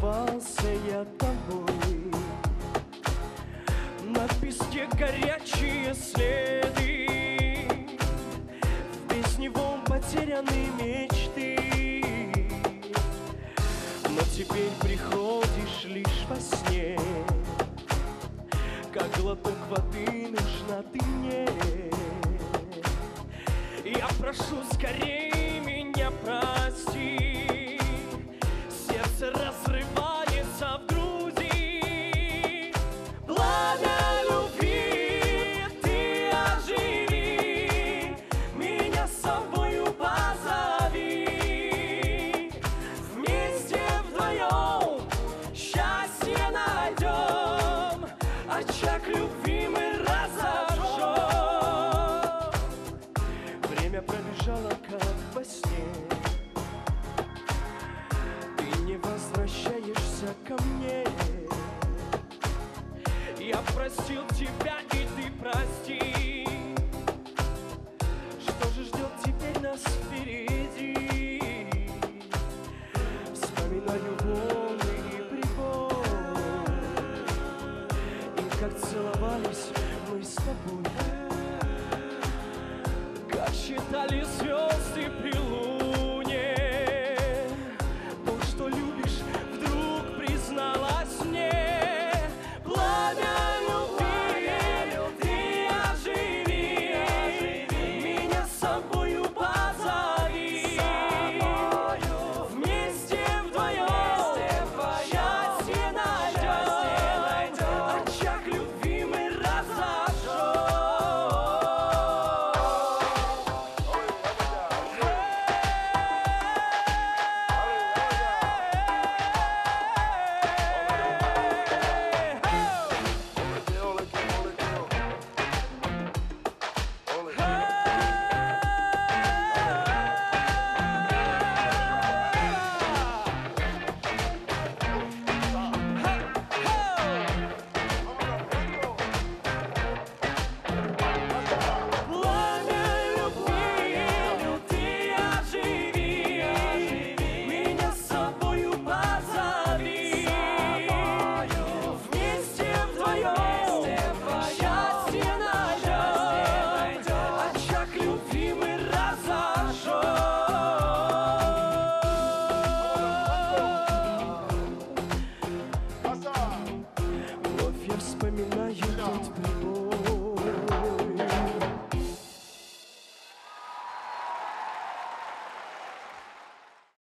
ворвался я домой. На песке горячие следы, без него потеряны мечты. Но теперь приходишь лишь во сне, как глоток воды нужна ты мне. Я прошу скорее меня прости, сердце разрывается в груди. Пламя любви, ты оживи, меня с собою позови. Вместе вдвоем счастье найдем, очаг любви мы разожжем. Время пробежало, как во сне, ты не возвращаешься ко мне. Я простил тебя, и ты прости. Что же ждет теперь нас впереди? Вспоминаю волны и прибой, и как целовались мы с тобой, как считали звезды